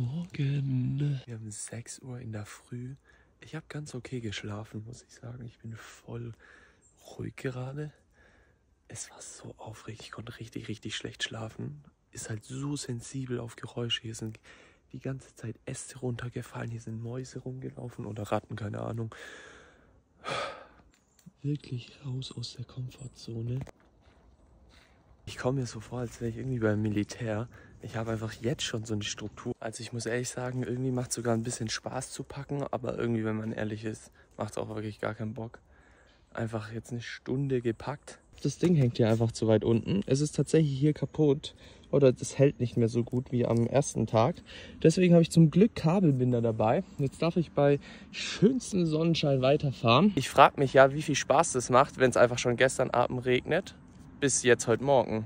Morgen. Wir haben 6 Uhr in der Früh. Ich habe ganz okay geschlafen, muss ich sagen. Ich bin voll ruhig gerade. Es war so aufregend. Ich konnte richtig, richtig schlecht schlafen. Ist halt so sensibel auf Geräusche. Hier sind die ganze Zeit Äste runtergefallen. Hier sind Mäuse rumgelaufen oder Ratten, keine Ahnung. Wirklich raus aus der Komfortzone. Ich komme mir so vor, als wäre ich irgendwie beim Militär. Ich habe einfach jetzt schon so eine Struktur. Also ich muss ehrlich sagen, irgendwie macht es sogar ein bisschen Spaß zu packen. Aber irgendwie, wenn man ehrlich ist, macht es auch wirklich gar keinen Bock. Einfach jetzt eine Stunde gepackt. Das Ding hängt hier einfach zu weit unten. Es ist tatsächlich hier kaputt. Oder das hält nicht mehr so gut wie am ersten Tag. Deswegen habe ich zum Glück Kabelbinder dabei. Jetzt darf ich bei schönstem Sonnenschein weiterfahren. Ich frage mich ja, wie viel Spaß das macht, wenn es einfach schon gestern Abend regnet. Bis jetzt heute Morgen.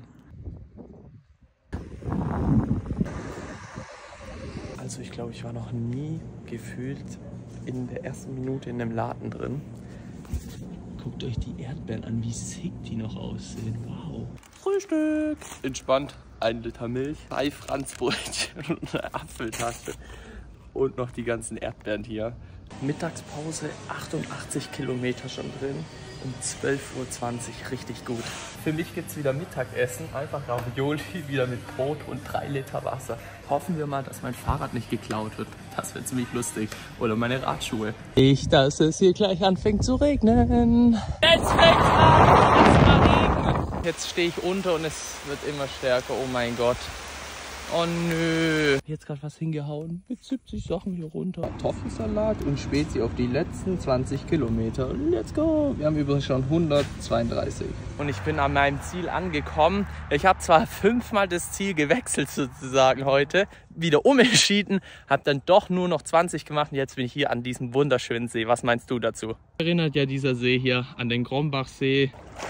Also ich glaube, ich war noch nie gefühlt in der ersten Minute in einem Laden drin. Guckt euch die Erdbeeren an, wie sick die noch aussehen. Wow. Frühstück. Entspannt. 1 Liter Milch, 3 Franzbrötchen und eine Apfeltasse. Und noch die ganzen Erdbeeren hier. Mittagspause, 88 Kilometer schon drin. Um 12:20 Uhr, richtig gut. Für mich gibt es wieder Mittagessen. Einfach Ravioli, wieder mit Brot und 3 Liter Wasser. Hoffen wir mal, dass mein Fahrrad nicht geklaut wird. Das wird ziemlich lustig. Oder meine Radschuhe. Nicht, dass es hier gleich anfängt zu regnen. Jetzt fängt an zu regnen. Jetzt stehe ich unter und es wird immer stärker. Oh mein Gott. Oh nö. Jetzt gerade was hingehauen. Mit 70 Sachen hier runter. Kartoffelsalat und Spezi auf die letzten 20 Kilometer. Let's go. Wir haben übrigens schon 132. Und ich bin an meinem Ziel angekommen. Ich habe zwar 5-mal das Ziel gewechselt sozusagen heute. Wieder umentschieden. Habe dann doch nur noch 20 gemacht. Und jetzt bin ich hier an diesem wunderschönen See. Was meinst du dazu? Erinnert ja dieser See hier an den Grombachsee.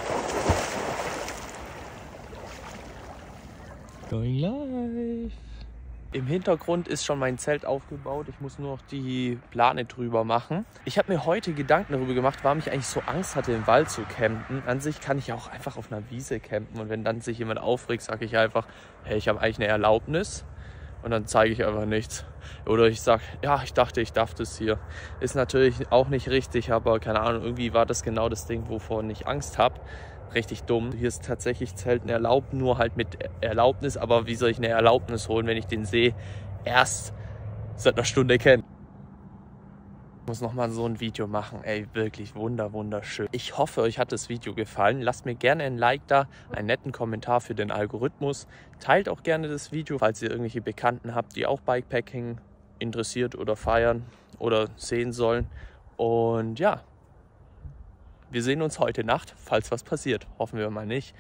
Going live. Im Hintergrund ist schon mein Zelt aufgebaut. Ich muss nur noch die Plane drüber machen. Ich habe mir heute Gedanken darüber gemacht, warum ich eigentlich so Angst hatte, im Wald zu campen. An sich kann ich auch einfach auf einer Wiese campen. Und wenn dann sich jemand aufregt, sage ich einfach, hey, ich habe eigentlich eine Erlaubnis. Und dann zeige ich einfach nichts. Oder ich sage, ja, ich dachte, ich darf das hier. Ist natürlich auch nicht richtig, aber keine Ahnung, irgendwie war das genau das Ding, wovon ich Angst habe. Richtig dumm. Hier ist tatsächlich Zelten erlaubt, nur halt mit Erlaubnis. Aber wie soll ich eine Erlaubnis holen, wenn ich den See erst seit einer Stunde kenne? Ich muss nochmal so ein Video machen. Ey, wirklich wunderschön. Ich hoffe, euch hat das Video gefallen. Lasst mir gerne ein Like da, einen netten Kommentar für den Algorithmus. Teilt auch gerne das Video, falls ihr irgendwelche Bekannten habt, die auch Bikepacking interessiert oder feiern oder sehen sollen. Und ja. Wir sehen uns heute Nacht, falls was passiert. Hoffen wir mal nicht.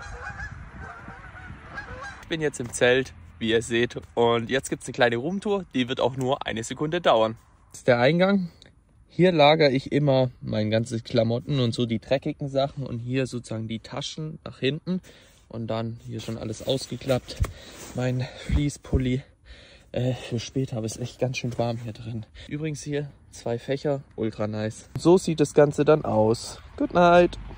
Ich bin jetzt im Zelt, wie ihr seht. Und jetzt gibt es eine kleine Roomtour. Die wird auch nur 1 Sekunde dauern. Das ist der Eingang. Hier lagere ich immer mein ganzes Klamotten und so die dreckigen Sachen. Und hier sozusagen die Taschen nach hinten. Und dann hier schon alles ausgeklappt. Mein Fleece-Pulli. Für später, aber es ist echt ganz schön warm hier drin. Übrigens hier 2 Fächer, ultra nice. So sieht das Ganze dann aus. Good night.